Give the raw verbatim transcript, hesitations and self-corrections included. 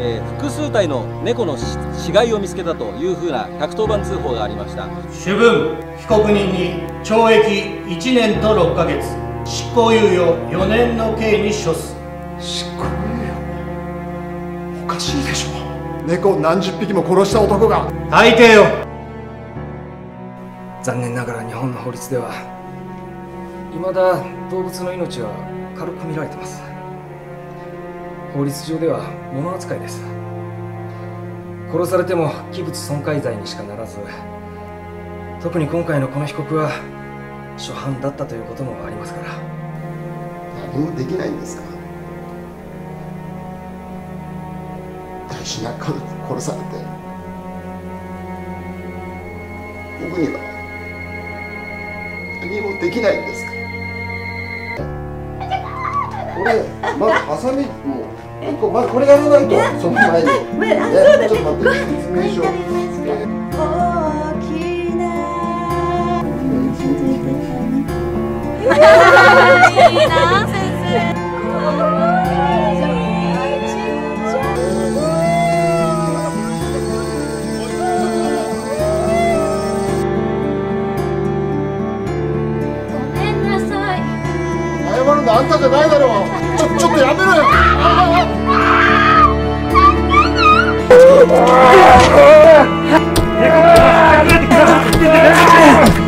えー、複数体の猫の死骸を見つけたというふうなひゃくとおばん通報がありました。 主文被告人に懲役いちねんとろっかげつ、執行猶予よねんの刑に処す。 執行猶予、おかしいでしょ。猫何十匹も殺した男が。 大抵よ。 残念ながら日本の法律では未だ動物の命は軽く見られてます。法律上では物扱いです。殺されても器物損壊罪にしかならず、特に今回のこの被告は初犯だったということもありますから。 何もできないんですか。大事な家族殺されて、僕には何もできないんですか。これまずハサミもうまずこれやらないと、その前にね、ちょっと待って、説明書。大きな。 いいな先生。 謝るのあんたじゃないだろう。ちょちょっとやめろよ。ああ